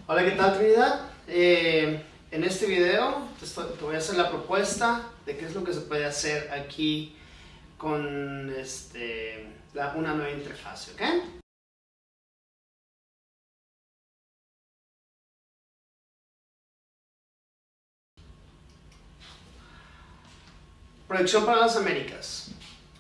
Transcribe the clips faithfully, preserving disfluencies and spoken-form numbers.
Hola, ¿qué tal, Trinidad? Eh, en este video te, estoy, te voy a hacer la propuesta de qué es lo que se puede hacer aquí con este, la, una nueva interfaz, ¿ok? Proyección para las Américas.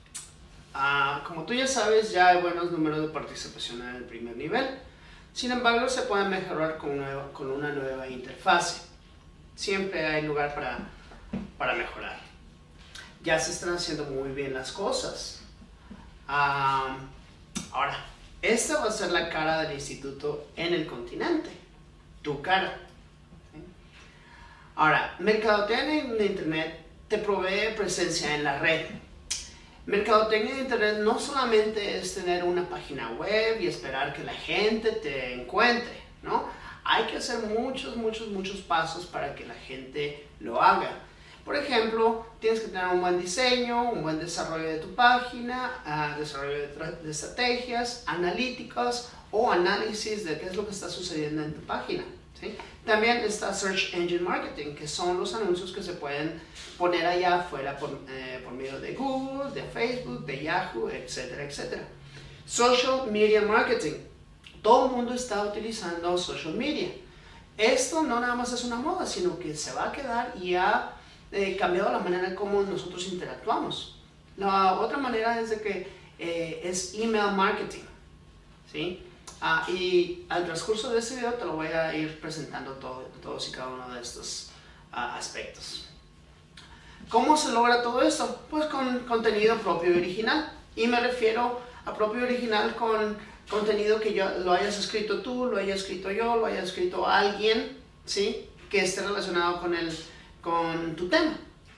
Ah, como tú ya sabes, ya hay buenos números de participación en el primer nivel. Sin embargo, se puede mejorar con, nueva, con una nueva interfaz. Siempre hay lugar para, para mejorar. Ya se están haciendo muy bien las cosas. Ah, ahora, esta va a ser la cara del instituto en el continente. Tu cara. ¿Sí? Ahora, mercadotecnia en internet te provee presencia en la red. Mercadotecnia en internet no solamente es tener una página web y esperar que la gente te encuentre, ¿no? Hay que hacer muchos, muchos, muchos pasos para que la gente lo haga. Por ejemplo, tienes que tener un buen diseño, un buen desarrollo de tu página, uh, desarrollo de, de estrategias, analíticas o análisis de qué es lo que está sucediendo en tu página, ¿sí? También está Search Engine Marketing, que son los anuncios que se pueden poner allá afuera por, eh, por medio de Google, de Facebook, de Yahoo, etcétera, etcétera. Social Media Marketing. Todo el mundo está utilizando social media. Esto no nada más es una moda, sino que se va a quedar y ha eh, cambiado la manera en cómo nosotros interactuamos. La otra manera es de que eh, es email marketing, ¿sí? Ah, y al transcurso de este video te lo voy a ir presentando todo, todos y cada uno de estos uh, aspectos. ¿Cómo se logra todo esto? Pues con contenido propio y original. Y me refiero a propio y original con contenido que yo, lo hayas escrito tú, lo haya escrito yo, lo haya escrito alguien, ¿sí? Que esté relacionado con, el, con tu tema.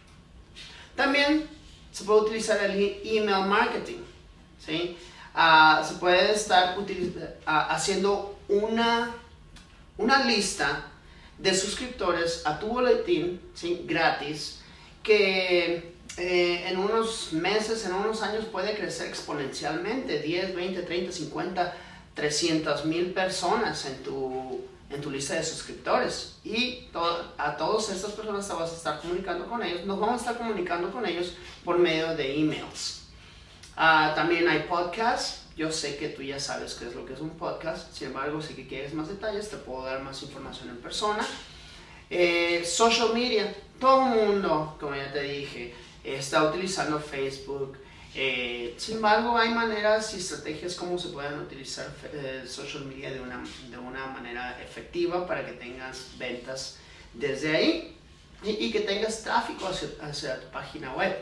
También se puede utilizar el email marketing, ¿sí? Uh, se puede estar uh, haciendo una, una lista de suscriptores a tu boletín, ¿sí? Gratis, que eh, en unos meses, en unos años puede crecer exponencialmente, diez, veinte, treinta, cincuenta, trescientas mil personas en tu, en tu lista de suscriptores. Y to a todas estas personas te vas a estar comunicando con ellos, nos vamos a estar comunicando con ellos por medio de emails. Uh, también hay podcasts. Yo sé que tú ya sabes qué es lo que es un podcast, sin embargo, si quieres más detalles, te puedo dar más información en persona. Eh, social media, todo el mundo, como ya te dije, está utilizando Facebook. Eh, sin embargo, hay maneras y estrategias como se pueden utilizar eh, social media de una, de una manera efectiva para que tengas ventas desde ahí y, y que tengas tráfico hacia, hacia tu página web.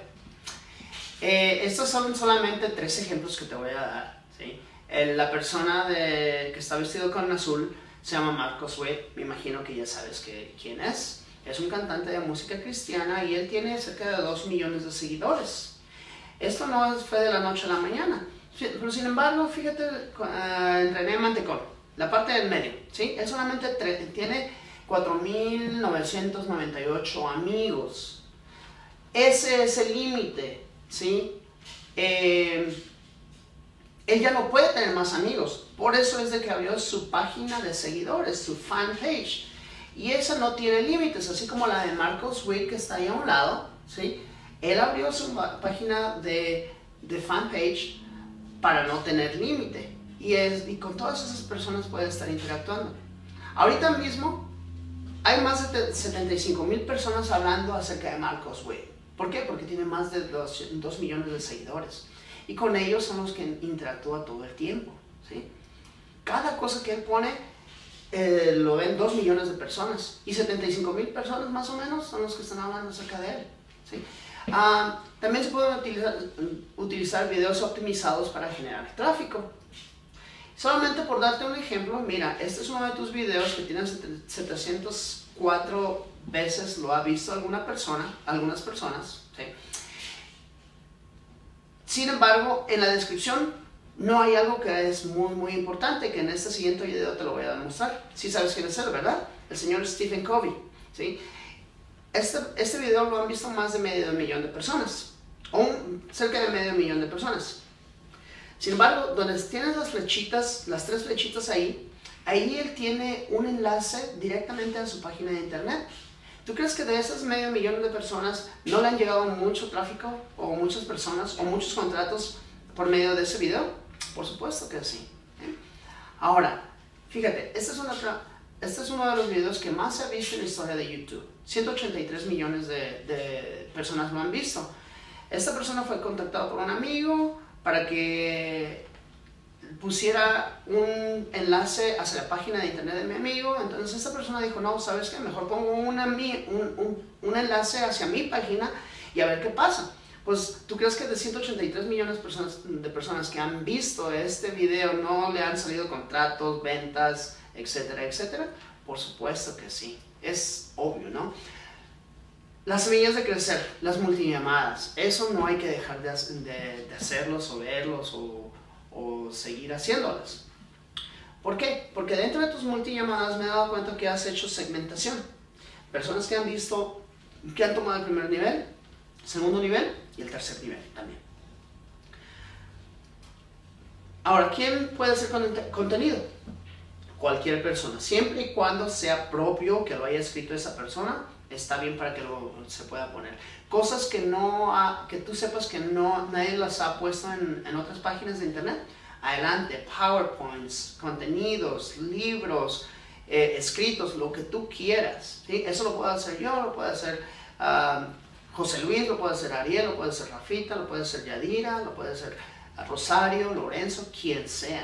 Eh, estos son solamente tres ejemplos que te voy a dar, ¿sí? Eh, la persona de, que está vestido con azul se llama Marcos Witt, me imagino que ya sabes que, quién es. Es un cantante de música cristiana y él tiene cerca de dos millones de seguidores. Esto no fue de la noche a la mañana, pero sin embargo, fíjate, uh, René Mantecol, la parte del medio, ¿sí? Él solamente tiene cuatro mil novecientos noventa y ocho amigos. Ese es el límite, ¿sí? Eh, él ya no puede tener más amigos, por eso es de que abrió su página de seguidores, su fanpage, y esa no tiene límites, así como la de Marcos Witt que está ahí a un lado, ¿sí? Él abrió su página de, de fanpage para no tener límite, y, es, y con todas esas personas puede estar interactuando. Ahorita mismo hay más de setenta y cinco mil personas hablando acerca de Marcos Witt. ¿Por qué? Porque tiene más de dos millones de seguidores. Y con ellos son los que interactúa todo el tiempo, ¿sí? Cada cosa que él pone eh, lo ven dos millones de personas. Y setenta y cinco mil personas más o menos son los que están hablando acerca de él, ¿sí? Uh, también se pueden utilizar, utilizar videos optimizados para generar tráfico. Solamente por darte un ejemplo, mira, este es uno de tus videos que tiene setecientas cuatro veces lo ha visto alguna persona, algunas personas, ¿sí? Sin embargo, en la descripción no hay algo que es muy muy importante, que en este siguiente video te lo voy a demostrar. Si sabes quién es él, ¿verdad? El señor Stephen Covey, ¿sí? Este, este video lo han visto más de medio millón de personas, o un, cerca de medio millón de personas. Sin embargo, donde tienes las flechitas, las tres flechitas ahí, ahí él tiene un enlace directamente a su página de internet. ¿Tú crees que de esas medio millón de personas no le han llegado mucho tráfico o muchas personas o muchos contratos por medio de ese video? Por supuesto que sí. ¿eh? Ahora, fíjate, este es, una, este es uno de los videos que más se ha visto en la historia de YouTube. ciento ochenta y tres millones de, de personas lo han visto. Esta persona fue contactada por un amigo para que pusiera un enlace hacia la página de internet de mi amigo. Entonces esta persona dijo, no, ¿sabes qué? Mejor pongo una, un, un, un enlace hacia mi página y a ver qué pasa. Pues, ¿tú crees que de ciento ochenta y tres millones de personas, de personas que han visto este video no le han salido contratos, ventas, etcétera, etcétera? Por supuesto que sí. Es obvio, ¿no? Las semillas de crecer, las multillamadas, eso no hay que dejar de, de, de hacerlos o verlos o, o seguir haciéndolas. ¿Por qué? Porque dentro de tus multillamadas me he dado cuenta que has hecho segmentación. Personas que han visto, que han tomado el primer nivel, segundo nivel y el tercer nivel también. Ahora, ¿quién puede hacer contenido? Cualquier persona, siempre y cuando sea propio, que lo haya escrito esa persona, está bien para que lo, se pueda poner. Cosas que, no ha, que tú sepas que no, nadie las ha puesto en, en otras páginas de internet, adelante, PowerPoints, contenidos, libros, eh, escritos, lo que tú quieras, ¿sí? Eso lo puedo hacer yo, lo puede hacer uh, José Luis, lo puede hacer Ariel, lo puede hacer Rafita, lo puede hacer Yadira, lo puede hacer Rosario, Lorenzo, quien sea.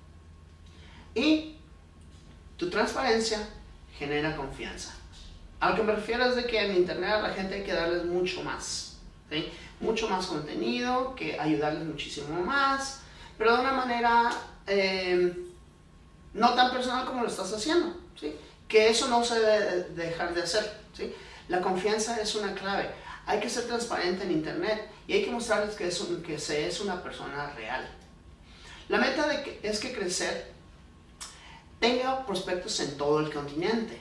Y tu transparencia genera confianza. A lo que me refiero es de que en internet a la gente hay que darles mucho más, ¿sí? Mucho más contenido, que ayudarles muchísimo más, pero de una manera eh, no tan personal como lo estás haciendo, ¿sí? Que eso no se debe dejar de hacer, ¿sí? La confianza es una clave. Hay que ser transparente en internet y hay que mostrarles que, es un, que se es una persona real. La meta de que, es que crecer tenga prospectos en todo el continente,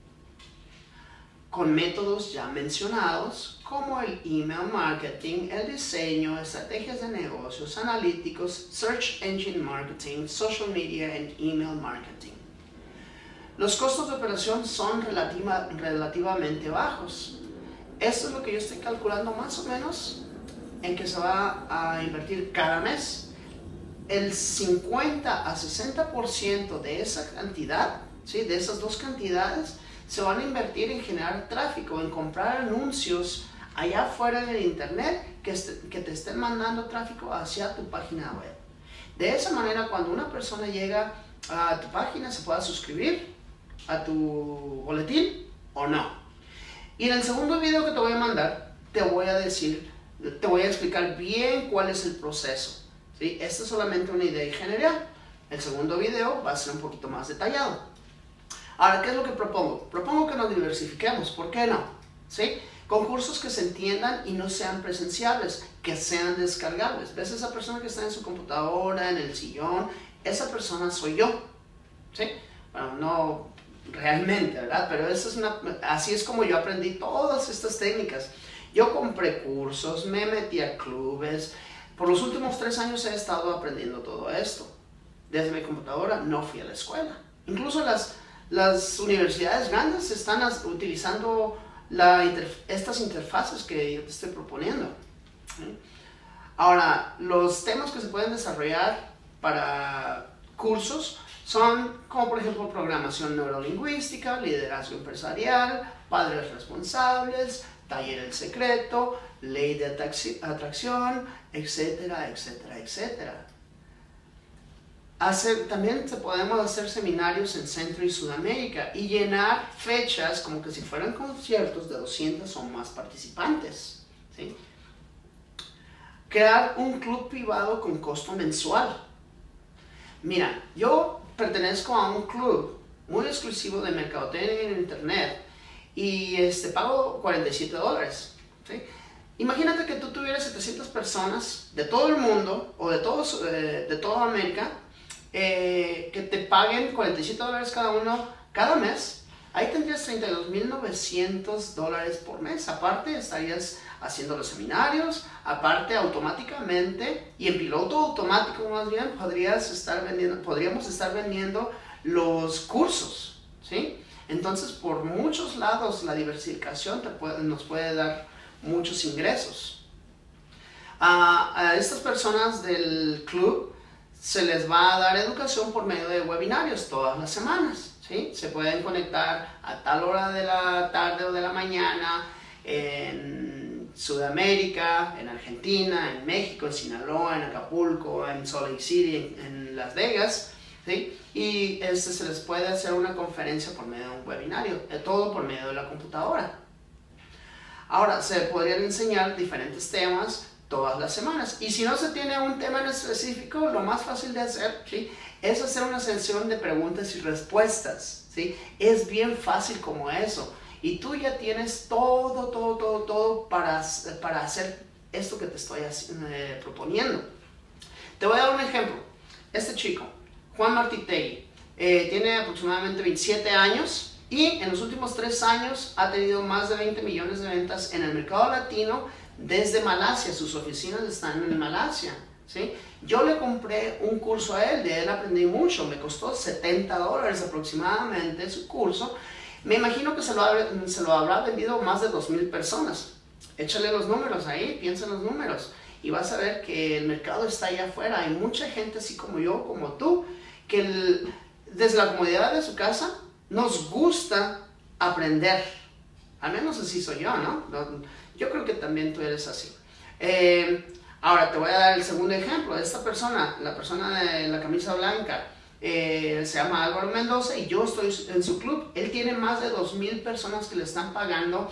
con métodos ya mencionados como el email marketing, el diseño, estrategias de negocios, analíticos, search engine marketing, social media y email marketing. Los costos de operación son relativa, relativamente bajos. Esto es lo que yo estoy calculando más o menos en que se va a invertir cada mes. El cincuenta a sesenta por ciento de esa cantidad, ¿sí? De esas dos cantidades, se van a invertir en generar tráfico, en comprar anuncios allá afuera en el internet que, est que te estén mandando tráfico hacia tu página web. De esa manera, cuando una persona llega a tu página, se pueda suscribir a tu boletín o no. Y en el segundo video que te voy a mandar, te voy a decir, te voy a explicar bien cuál es el proceso, ¿sí? Esta es solamente una idea general. El segundo video va a ser un poquito más detallado. Ahora, ¿qué es lo que propongo? Propongo que nos diversifiquemos, ¿por qué no? ¿Sí? Concursos que se entiendan y no sean presenciables, que sean descargables. ¿Ves esa persona que está en su computadora, en el sillón? Esa persona soy yo, ¿sí? Bueno, no realmente, ¿verdad? Pero eso es una, así es como yo aprendí todas estas técnicas. Yo compré cursos, me metí a clubes. Por los últimos tres años he estado aprendiendo todo esto. Desde mi computadora no fui a la escuela. Incluso las... Las universidades grandes están utilizando la interf estas interfaces que yo te estoy proponiendo. ¿Sí? Ahora, los temas que se pueden desarrollar para cursos son como por ejemplo programación neurolingüística, liderazgo empresarial, padres responsables, taller el secreto, ley de atracción, etcétera, etcétera, etcétera. Hacer, también se podemos hacer seminarios en Centro y Sudamérica y llenar fechas como que si fueran conciertos de doscientos o más participantes, ¿sí? Crear un club privado con costo mensual. Mira, yo pertenezco a un club muy exclusivo de mercadotecnia en internet y este, pago cuarenta y siete dólares, ¿sí? Imagínate que tú tuvieras setecientas personas de todo el mundo o de, todos, eh, de toda América Eh, que te paguen cuarenta y siete dólares cada uno cada mes. Ahí tendrías treinta y dos mil novecientos dólares por mes. Aparte estarías haciendo los seminarios, aparte automáticamente y en piloto automático más bien podrías estar vendiendo, podríamos estar vendiendo los cursos, ¿sí? Entonces, por muchos lados la diversificación te puede, nos puede dar muchos ingresos. A, a estas personas del club se les va a dar educación por medio de webinarios todas las semanas, ¿sí? Se pueden conectar a tal hora de la tarde o de la mañana en Sudamérica, en Argentina, en México, en Sinaloa, en Acapulco, en Salt Lake City, en, en Las Vegas, ¿sí? Y este, se les puede hacer una conferencia por medio de un webinario, todo por medio de la computadora. Ahora, se podrían enseñar diferentes temas todas las semanas. Y si no se tiene un tema en específico, lo más fácil de hacer, ¿sí?, es hacer una sesión de preguntas y respuestas, ¿sí? Es bien fácil como eso. Y tú ya tienes todo, todo, todo, todo para, para hacer esto que te estoy eh, proponiendo. Te voy a dar un ejemplo. Este chico, Juan Martitegui, eh, tiene aproximadamente veintisiete años y en los últimos tres años ha tenido más de veinte millones de ventas en el mercado latino desde Malasia. Sus oficinas están en Malasia, ¿sí? Yo le compré un curso a él, de él aprendí mucho, me costó setenta dólares aproximadamente su curso. Me imagino que se lo, ha, se lo habrá vendido más de dos mil personas. Échale los números ahí, piensa en los números y vas a ver que el mercado está allá afuera. Hay mucha gente así como yo, como tú, que el, desde la comodidad de su casa nos gusta aprender. Al menos así soy yo, ¿no? Yo creo que también tú eres así. Eh, ahora te voy a dar el segundo ejemplo. Esta persona, la persona de la camisa blanca, eh, se llama Álvaro Mendoza y yo estoy en su club. Él tiene más de dos mil personas que le están pagando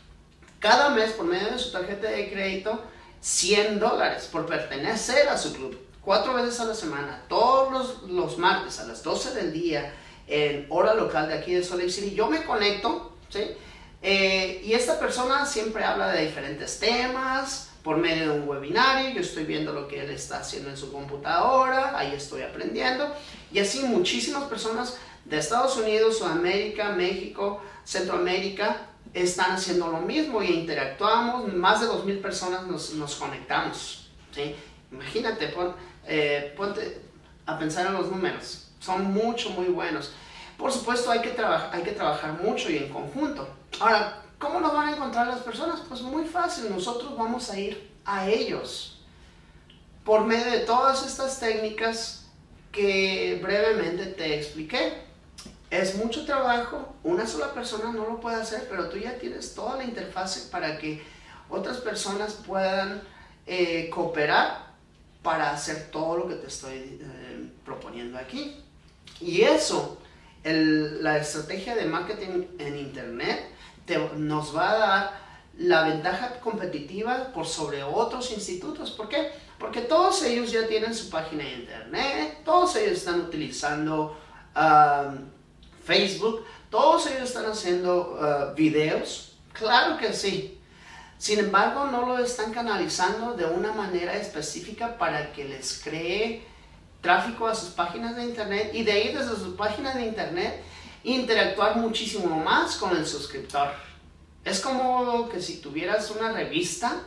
cada mes por medio de su tarjeta de crédito cien dólares por pertenecer a su club. Cuatro veces a la semana, todos los, los martes a las doce del día, en hora local de aquí de Salt Lake City. Yo me conecto, ¿sí? Eh, y esta persona siempre habla de diferentes temas por medio de un webinario. Yo estoy viendo lo que él está haciendo en su computadora, ahí estoy aprendiendo. Y así muchísimas personas de Estados Unidos, Sudamérica, México, Centroamérica están haciendo lo mismo y interactuamos. Más de dos mil personas nos, nos conectamos, ¿sí? Imagínate, pon, eh, ponte a pensar en los números. Son mucho, muy buenos. Por supuesto, hay que, hay que trabajar mucho y en conjunto. Ahora, ¿cómo nos van a encontrar las personas? Pues muy fácil, nosotros vamos a ir a ellos por medio de todas estas técnicas que brevemente te expliqué. Es mucho trabajo, una sola persona no lo puede hacer, pero tú ya tienes toda la interfase para que otras personas puedan eh, cooperar para hacer todo lo que te estoy eh, proponiendo aquí. Y eso, el, la estrategia de marketing en internet te, nos va a dar la ventaja competitiva por sobre otros institutos. ¿Por qué? Porque todos ellos ya tienen su página de internet, todos ellos están utilizando um, Facebook, todos ellos están haciendo uh, videos. Claro que sí. Sin embargo, no lo están canalizando de una manera específica para que les cree tráfico a sus páginas de internet y de ahí desde sus páginas de internet interactuar muchísimo más con el suscriptor. Es como que si tuvieras una revista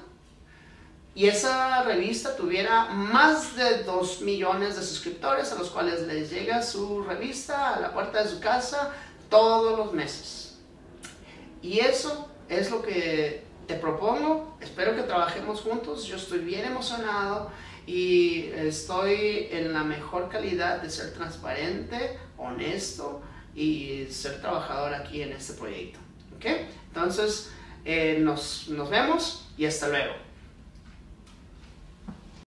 y esa revista tuviera más de dos millones de suscriptores a los cuales les llega su revista a la puerta de su casa todos los meses. Y eso es lo que te propongo. Espero que trabajemos juntos. Yo estoy bien emocionado y estoy en la mejor calidad de ser transparente, honesto y ser trabajador aquí en este proyecto. ¿Ok? Entonces, eh, nos, nos vemos y hasta luego.